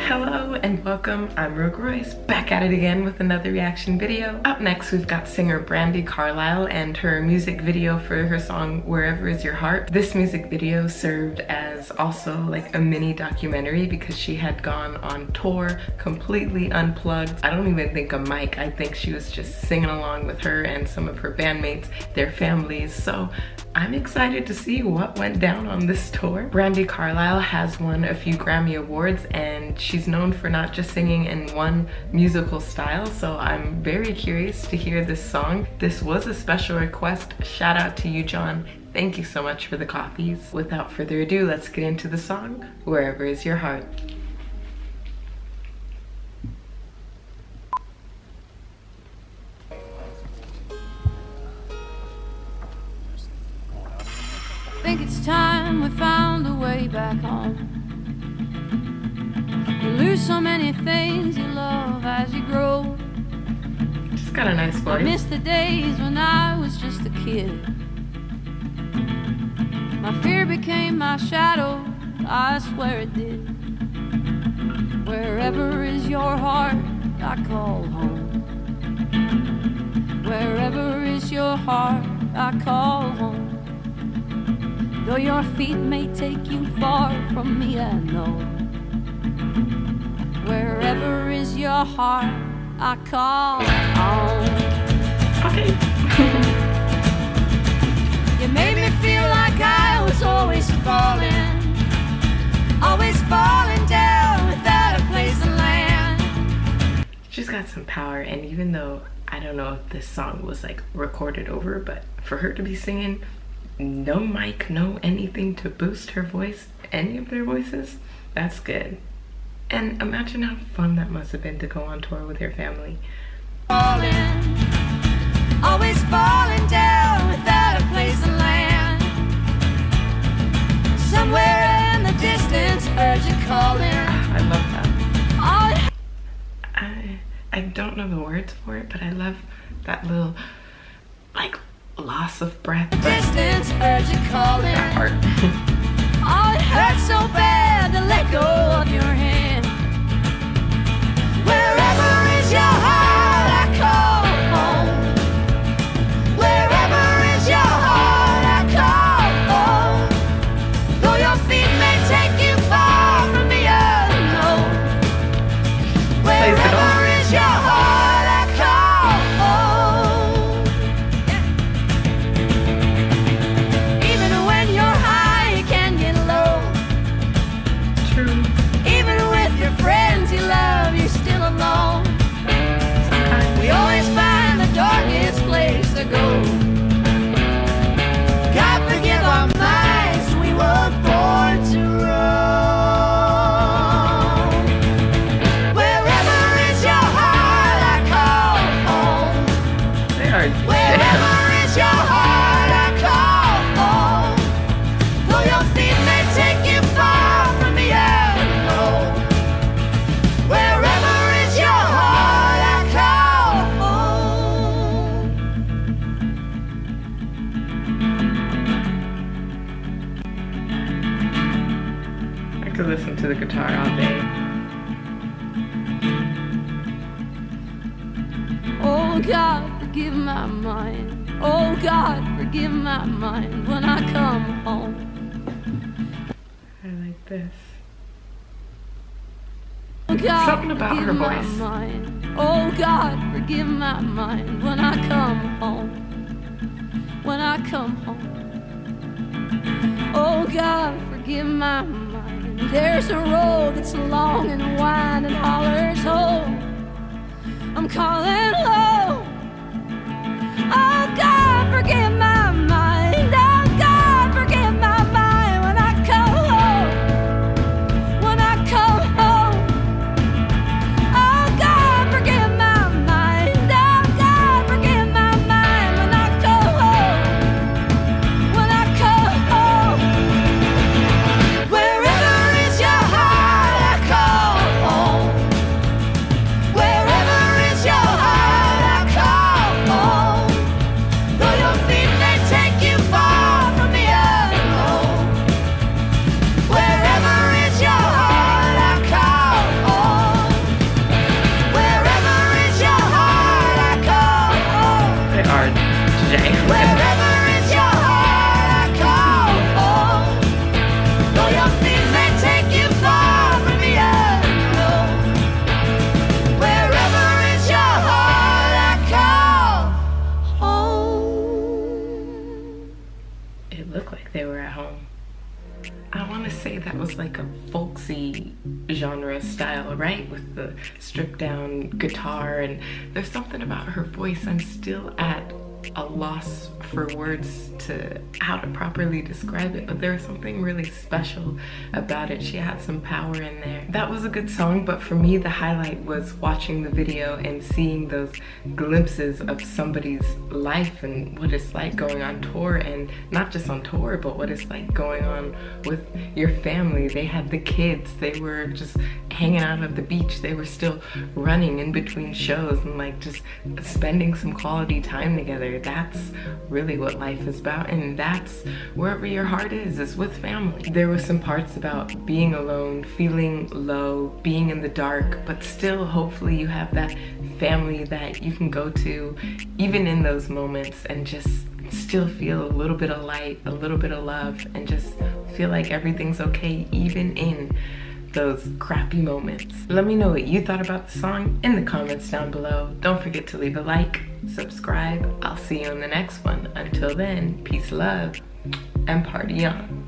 Hello and welcome, I'm Rogue Royce, back at it again with another reaction video. Up next we've got singer Brandi Carlile and her music video for her song Wherever Is Your Heart. This music video served as also like a mini documentary because she had gone on tour completely unplugged. I don't even think a mic, I think she was just singing along with her and some of her bandmates, their families. So I'm excited to see what went down on this tour. Brandi Carlile has won a few Grammy Awards and she's known for not just singing in one musical style, so I'm very curious to hear this song. This was a special request. Shout out to you, John. Thank you so much for the copies. Without further ado, let's get into the song, Wherever Is Your Heart. Think it's time we found a way back home. You lose so many things you love as you grow. She's got a nice voice. I miss the days when I was just a kid. My fear became my shadow, I swear it did. Wherever is your heart, I call home. Wherever is your heart, I call home. Though your feet may take you far from me, I know. Wherever is your heart, I call home. Okay. You made me feel like I was always falling down without a place to land. She's got some power, and even though I don't know if this song was like recorded over, but for her to be singing, no mic, no anything to boost her voice, any of their voices, that's good. And imagine how fun that must have been to go on tour with your family. Always falling down without a place to land. Somewhere in the distance, birds are calling. I love that. I don't know the words for it, but I love that little, like, loss of breath. Distance, birds are calling. That part. Oh, it hurts so bad to let go of your hand. Wherever is your heart, I call home. Wherever is your heart, I call home. Though your feet may take you far from me, I know. Wherever is your heart, I call home. Even when you're high, you can get low. True. Even with your friends you love, you're still alone. We always find the darkest place to go. God forgive our minds, we were born to roam. Wherever is your heart, I call home. They are Wherever is your heart, I call home. Though your feet may take you far from me, I know. Wherever is your heart, I call home. I could listen to the guitar all day. Oh God, forgive my mind. Oh God, forgive my mind when I come home. I like this. Oh God, Something about forgive her my voice. mind. Oh God, forgive my mind when I come home. When I come home. Oh God, forgive my mind. There's a road that's long and wide and hollers home. I'm calling home. Oh God, forgive my mind. Oh God, forgive my mind when I come home. When I come home. Oh God, forgive my mind. Oh God, forgive my mind when I come home. When I come home. Wherever is your heart, I call home. Wherever is your heart, I call home. like a folksy genre style, right? With the stripped down guitar, and there's something about her voice. I'm still at a loss for words to how to properly describe it, but there was something really special about it. She had some power in there. That was a good song, but for me the highlight was watching the video and seeing those glimpses of somebody's life and what it's like going on tour, and not just on tour, but what it's like going on with your family. They had the kids, they were just hanging out at the beach, they were still running in between shows and like just spending some quality time together. That's really what life is about, and that's wherever your heart is with family. There were some parts about being alone, feeling low, being in the dark, but still hopefully you have that family that you can go to even in those moments and just still feel a little bit of light, a little bit of love, and just feel like everything's okay even in those crappy moments. Let me know what you thought about the song in the comments down below. Don't forget to leave a like, subscribe. I'll see you in the next one. Until then, peace, love, and party on.